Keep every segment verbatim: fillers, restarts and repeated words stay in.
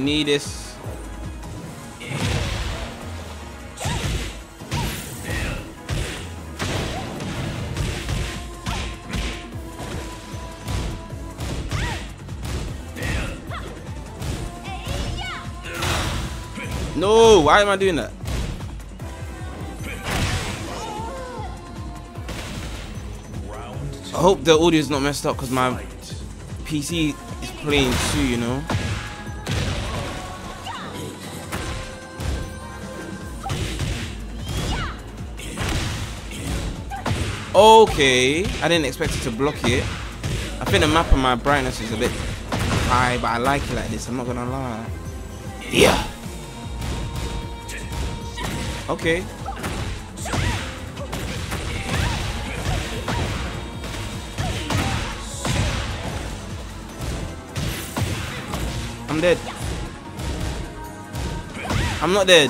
need this. No, why am I doing that? I hope the audio is not messed up because my P C is playing too, you know. Okay, I didn't expect it to block it. I think the map of my brightness is a bit high, but I like it like this, I'm not gonna lie. Yeah. Okay. I'm dead. I'm not dead.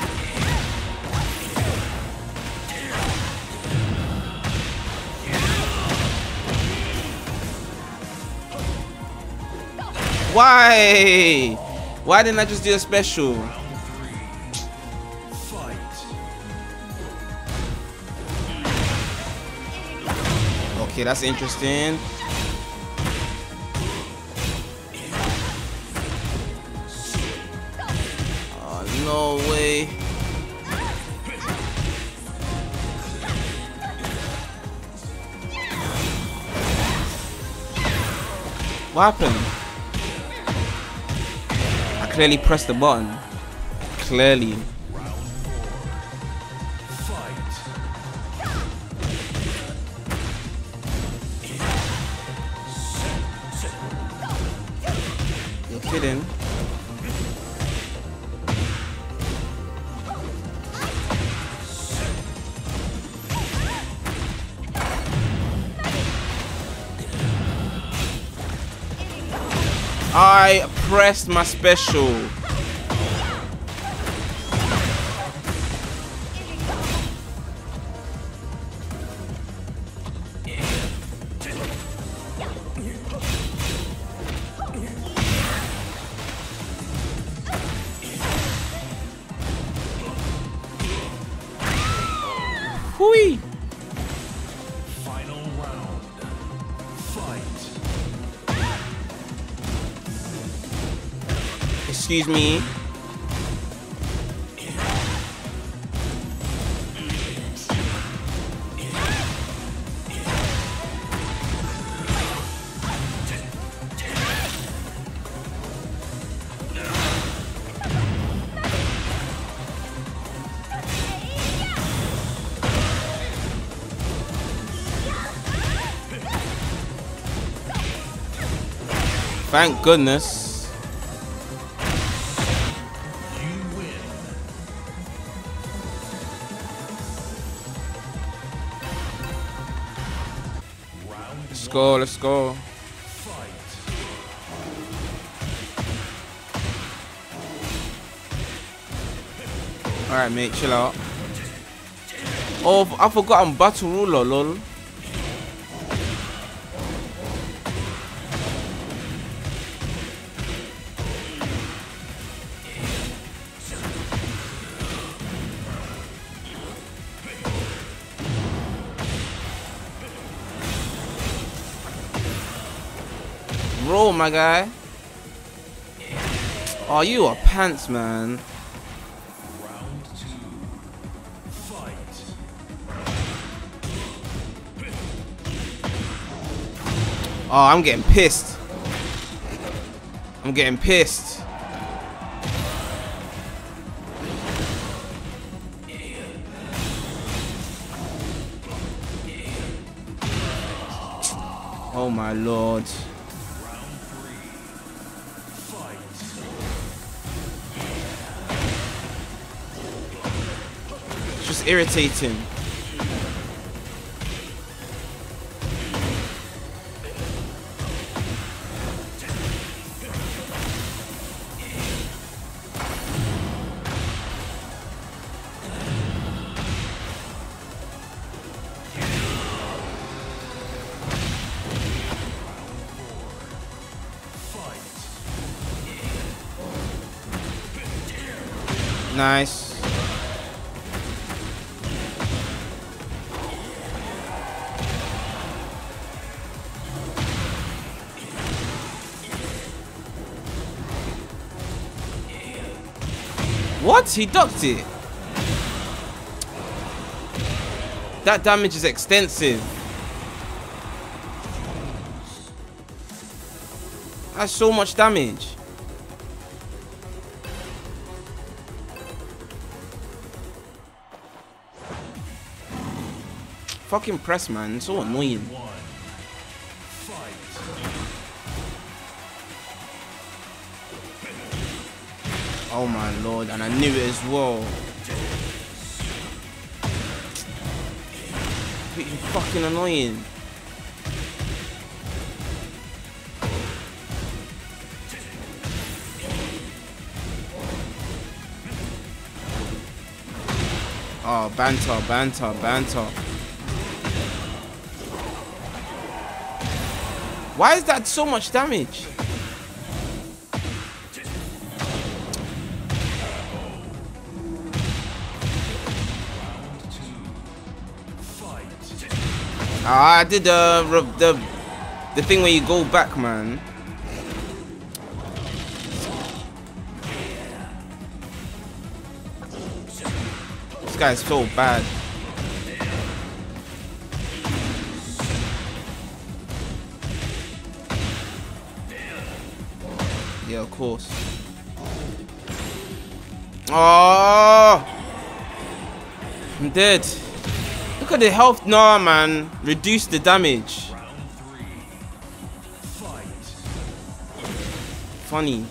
Why? Why didn't I just do a special? Okay, that's interesting. Oh, no way. What happened? I clearly pressed the button. Clearly. You're kidding. I pressed my special. Hui. Final round. Fight. Excuse me. Thank goodness. You win. Round Let's go, let's go. fight. Alright, mate, chill out. Oh, I forgot I'm battle ruler, lol. Roll, my guy. Oh, you are pants, man. Round two. Fight. Oh, I'm getting pissed. I'm getting pissed. Oh my lord. Round three. Fight. It's just irritating. Nice. What? He ducked it. That damage is extensive. That's so much damage. Fucking press, man. So annoying. Oh my lord, and I knew it as well. Freaking fucking annoying. Oh, banter, banter, banter. Why is that so much damage? Ah, I did the the the thing where you go back, man. This guy's so bad. Yeah, of course. Oh, I'm dead. Look at the health. No, man. Reduce the damage. Funny.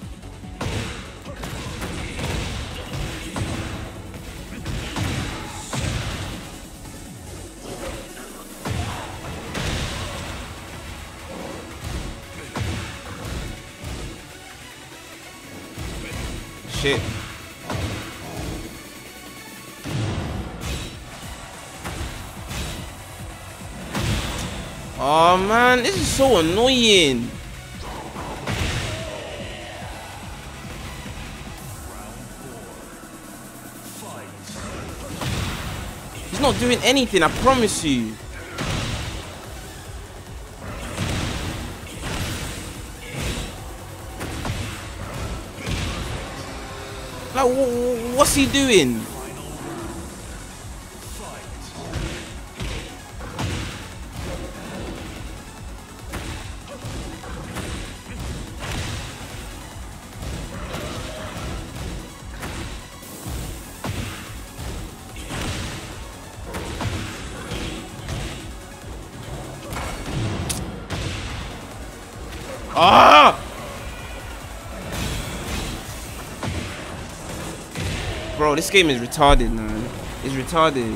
Shit. Oh man, this is so annoying. He's not doing anything, I promise you. Like, what's he doing? Ah! Bro, this game is retarded, man. It's retarded.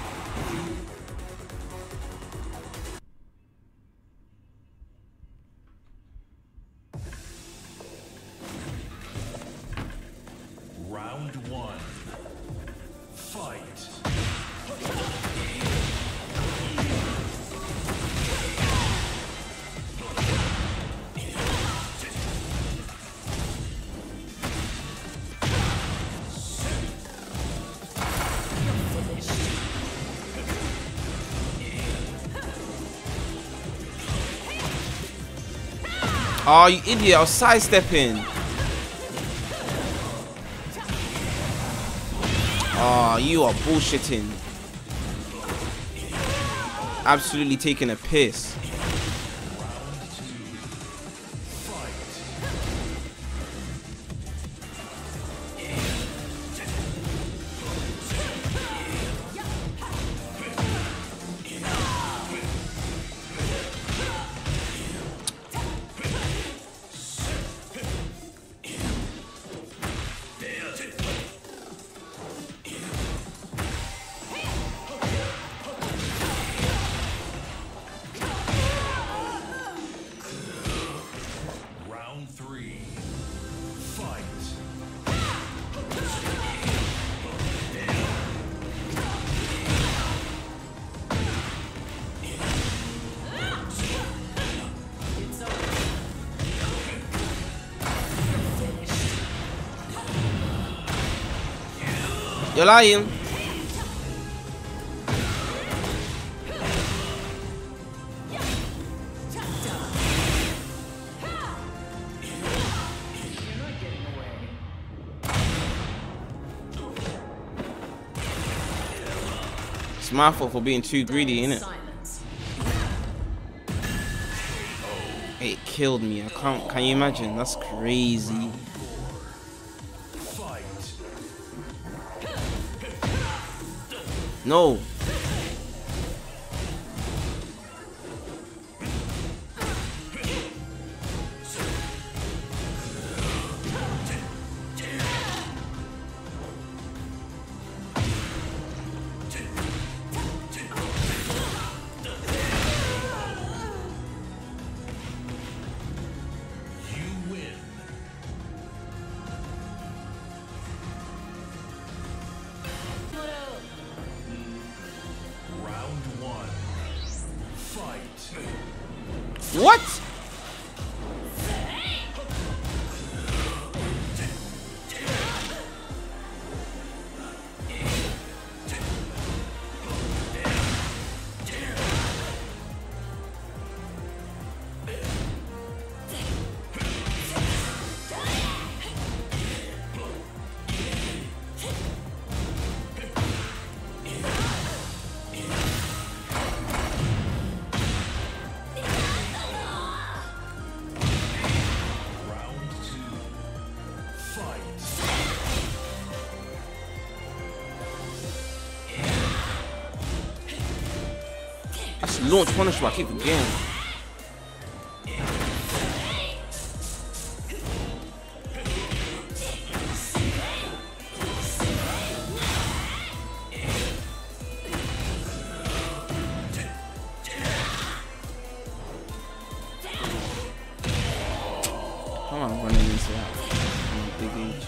Round one. Fight. Oh, you idiot, I was sidestepping. Oh, you are bullshitting. Absolutely taking a piss. You're lying. It's my fault for being too greedy, innit? It killed me. I can't. Can you imagine? That's crazy. No. What? That's launch punish, I keep forgetting. Come on, running into that. Big age.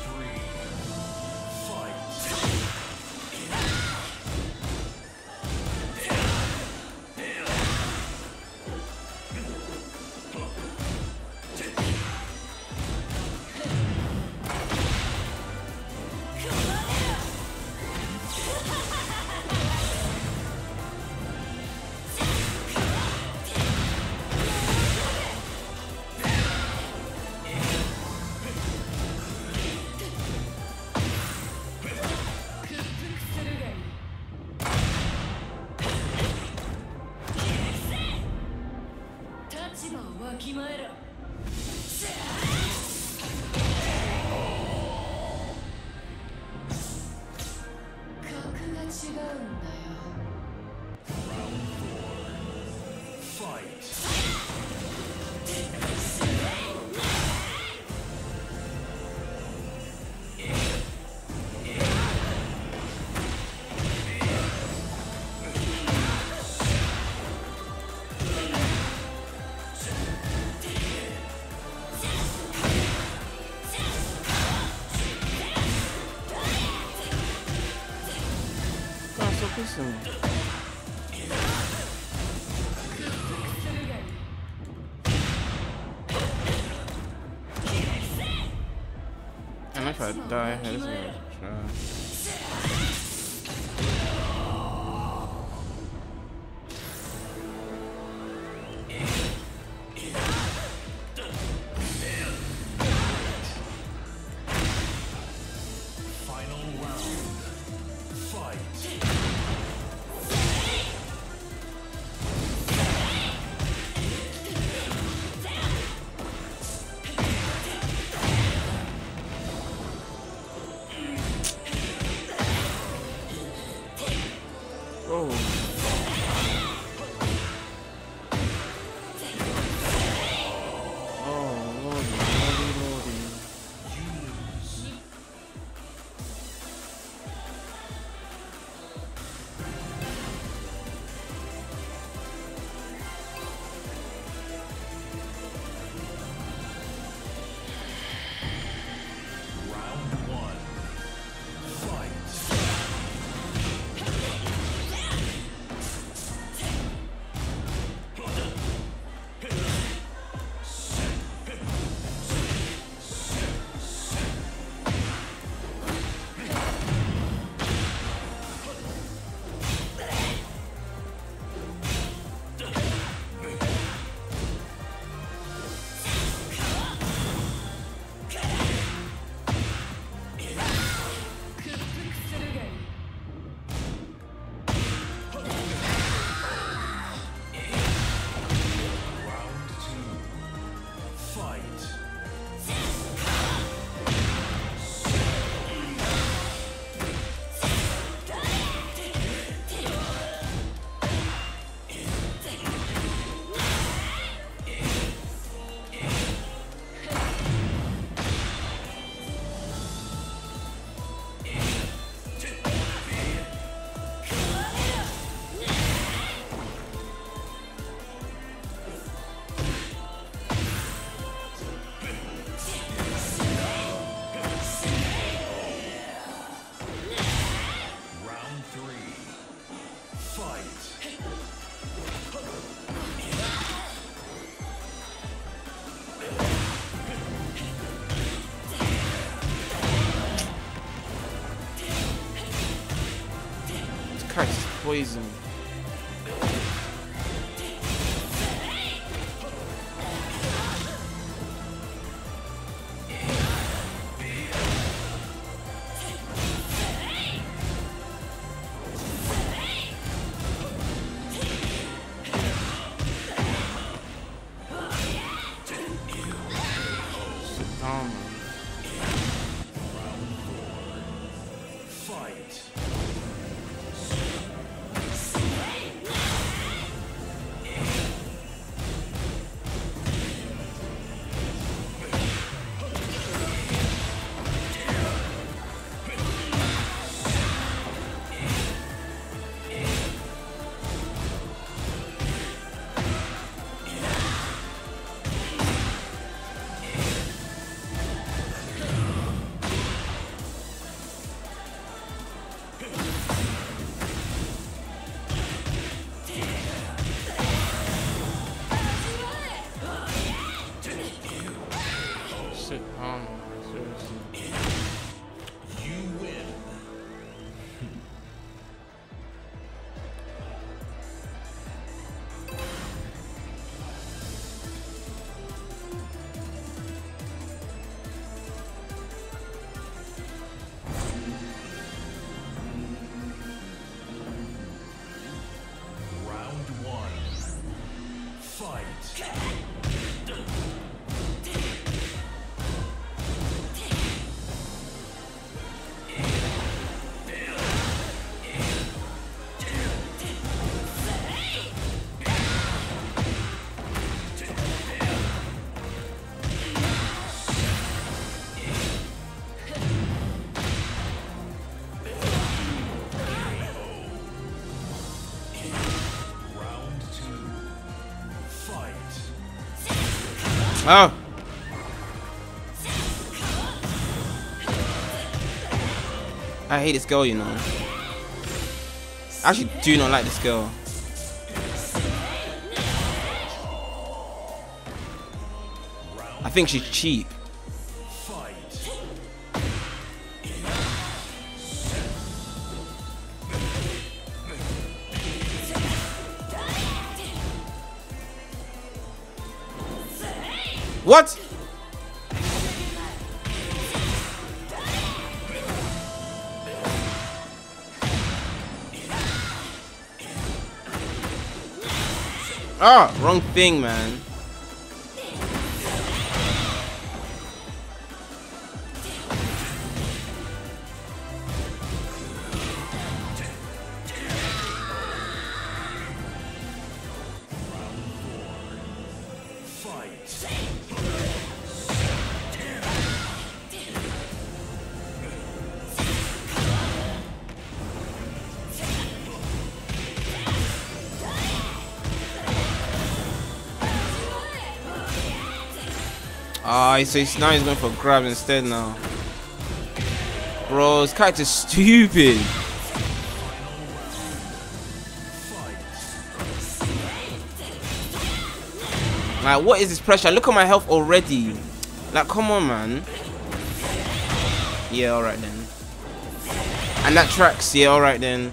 Listen. And if I die, this is gonna try. This character's poison. Oh. I hate this girl, you know. I actually do not like this girl. I think she's cheap. What? Ah, wrong thing, man. Ah, so he's, now he's going for grab instead now. Bro, this character's stupid. Like, what is this pressure? Look at my health already. Like, come on, man. Yeah, alright then. And that tracks. Yeah, alright then.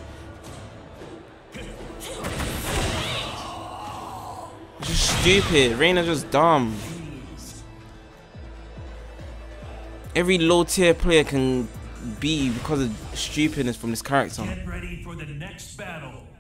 It's just stupid. Reina's just dumb. Every low tier player can be because of stupidness from this character. Get ready for the next battle.